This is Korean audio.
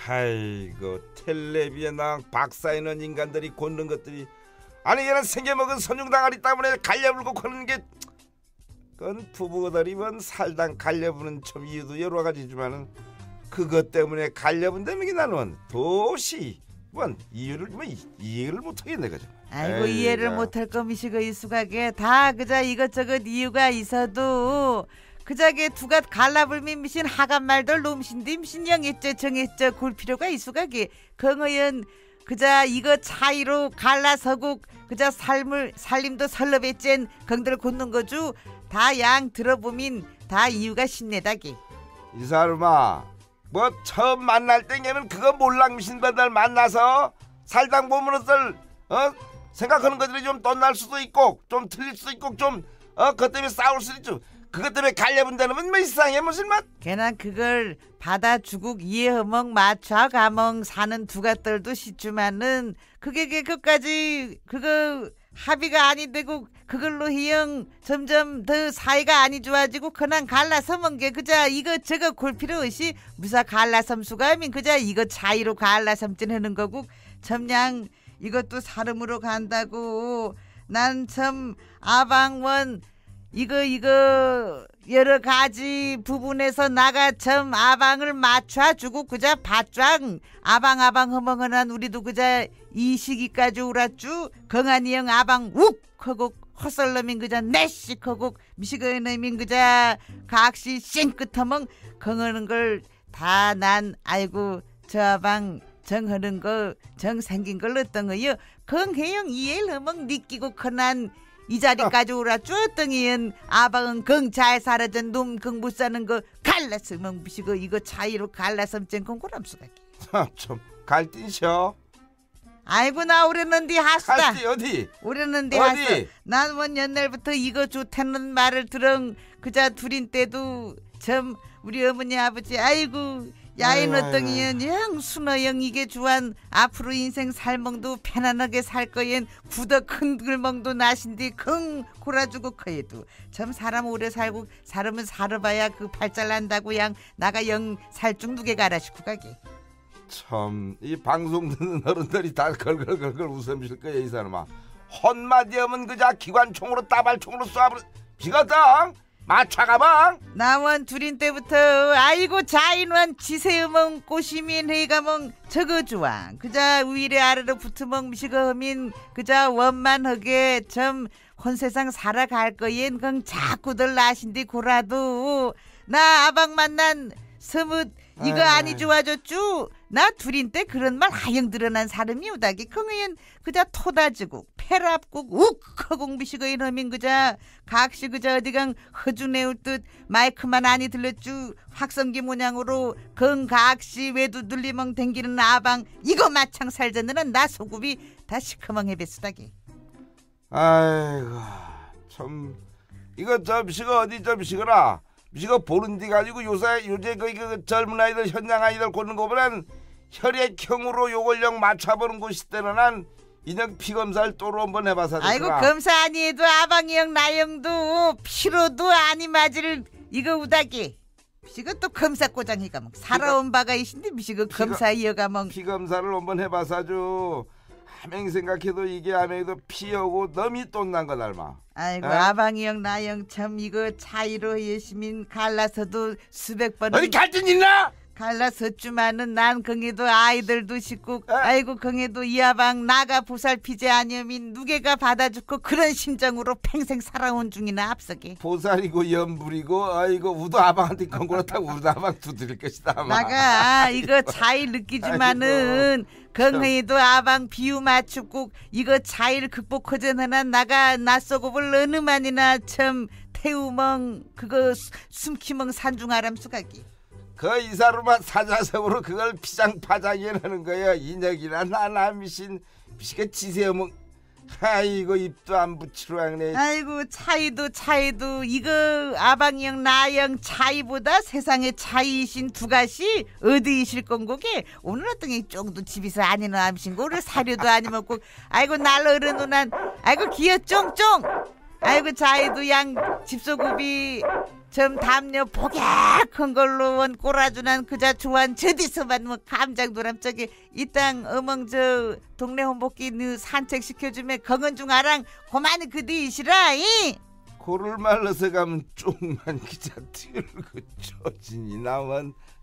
아이고 텔레비에 나온 박사이는 인간들이 곤는 것들이 아니 얘는 생겨먹은 선중당아리 때문에 갈려불고 그러는 게 그건 부부들이 뭔 살당 갈려부는 좀 이유도 여러 가지지만은 그것 때문에 갈려본다는 게 나는 도시 뭔 이유를 뭐 이해를 못하겠네 그죠. 아이고 이해를 못할 거미시고 이수가게 다 그저 이것저것 이유가 있어도 그자게 두가 갈라불민 미신 하간 말들 놈신디 미신 영했죠 정했죠 골 필요가 이수가게 긍의은 그자 이거 차이로 갈라서고 그자 살림도 설럽했젠 긍들 굳는 거주 다 양 들어보민 다 이유가 신내다기. 이 사람아 뭐 처음 만날 땡에는 그거 몰랑미신반들 만나서 살당 보면은 생각하는 것들이 좀 떤날 수도 있고 좀 틀릴 수도 있고 좀 그것 때문에 싸울 수도 있죠. 그것 때문에 갈려본다는 뭐 이상해 무슨 맛? 걔는 그걸 받아주고 이해허멍 맞춰가멍 사는 두가떨도 싶지만은 그게 끝까지 그거 합의가 아니 되고 그걸로 희영 점점 더 사이가 아니 좋아지고 그냥 갈라서먼 게 그자 이거 저거 골 필요 없이 무사 갈라섬수가 하면 그자 이거 차이로 갈라섬진 하는 거고 점냥 이것도 사름으로 간다고 난 참 아방원 이거 여러 가지 부분에서 나가 참 아방을 맞춰주고 그자 바쫙 아방 허멍허난 우리도 그자 이 시기까지 울었쭈 건한이 형 아방 욱 하고 헛설놈인 그자 내씩 하고 미시거의 놈인 그자 각시 쌩끗허멍 건하는 걸 다 난 알고 저 아방 정하는 거 정 생긴 걸 어떤 거요 건해영 이해를 허멍 느끼고 커난 이 자리까지 오라쭈었더니은 아방은 긍잘 살아전 놈 긍 못 사는 거 갈라서 멍비시고 이거 차이로 갈라서 쨍콩 고람수가기. 좀 갈띠셔. 아이고 나 오랬는데 하수다. 갈띠 어디? 오랬는데 하수. 난 원 옛날부터 이거 좋다는 말을 들은 그자 둘인 때도 참 우리 어머니 아버지 아이고 야인 어떤 영 순어영 이게 주한 앞으로 인생 살멍도 편안하게 살 거엔 굳어 큰 글멍도 나신디 킁 골아주고 커에도 참 사람 오래 살고 사람은 살아봐야 그 발잘 난다고 양 나가 영 살쭉 누게 가라시고 가게. 참 이 방송 듣는 어른들이 다 걸걸걸걸 웃음실 거야 이 사람아. 헛마디 하면 그자 기관총으로 따발총으로 쏴버려 비거당 마차가방 나원 둘인 때부터 아이고 자인원 지세음엉 꼬시민 회가멍 저거 좋아 그자 위래 아래로 붙으멍 미시거민 그자 원만하게 참 혼세상 살아갈 거엔 건 자꾸들 나신디 고라도 나 아방 만난 서뭇 이거 아니 좋아졌쭈 나 둘인 때 그런 말 하영 드러난 사람이 오다기 긍의엔 그자 토다지고 패랍국 욱하고 미시고 이놈인 그자 각시 그자 어디강 허주내울 듯 마이크만 아니 들렸쭈 확성기 모양으로 긍각시 외두 들리멍 댕기는 아방 이거 마창 살자느는 나 소급이 다 시커멍 해배수다기. 아이고 참 이거 저 미시가 어디 저 미시거라 미시가 보는 데 가지고 요새 그 젊은 아이들 현장 아이들 고는 거보단 혈액형으로 요걸령 맞춰보는 곳이 때는 난 인형 피검사를 또로 한번 해봐서 아이고 검사 아니해도 아방이 형 나영도 피로도 아니 맞을 이거 우다기 미시가 또 검사 꼬장이가 뭐 살아온 바가 있신데 미시가 검사 이어가 뭐 피검사를 한번 해봐서 아주 하맹 생각해도 이게 하맹도 피하고 너미 똥난 거 닮아. 아이고 아방이 형 나영 참 이거 차이로 열심히 갈라서도 수백 번 어디 갈등 있나? 갈라섰지만은 난 긍에도 아이들도 싶고 아이고 긍에도 이 아방 나가 보살피지 아니면 누게가 받아주고 그런 심정으로 평생 살아온 중이나 앞서게 보살이고 연불이고 아이고 우도 아방한테 건 그렇다고 우도 아방 두드릴 것이다 아마. 나가 이거 차이 느끼지만은 긍에도 아방 비유 맞추고 이거 차이를 극복하자는 나가 낯서고볼 어느 만이나 참 태우멍 그거 숨기멍 산중아람 수가기. 그 이사로만 사자성으로 그걸 피장파장이라는 거야. 인혁이나 나나 미신 미시가 지세어멍 아이고 입도 안 붙이러 하네. 아이고 차이도 이거 아방형 나영 차이보다 세상에 차이이신 두가시 어디이실 건고게 오늘 어떤 게 쫑도 집에서 아니는 암신 고를 사료도 아니 먹고 아이고 날로 어른누난 아이고 기어 쫑쫑 아이고 자이도 양 집소굽이 좀 담요 포개큰 걸로 원 꼬라주난 그자 좋아한 저디서만 뭐 감장도람 저기 이 땅 어멍 저 동네 혼복기 산책 시켜주면 건건 중 아랑 고만이 그디 이시라 이 고를 말러서 가면 쪽만 기자 튀고 쪼진이 나면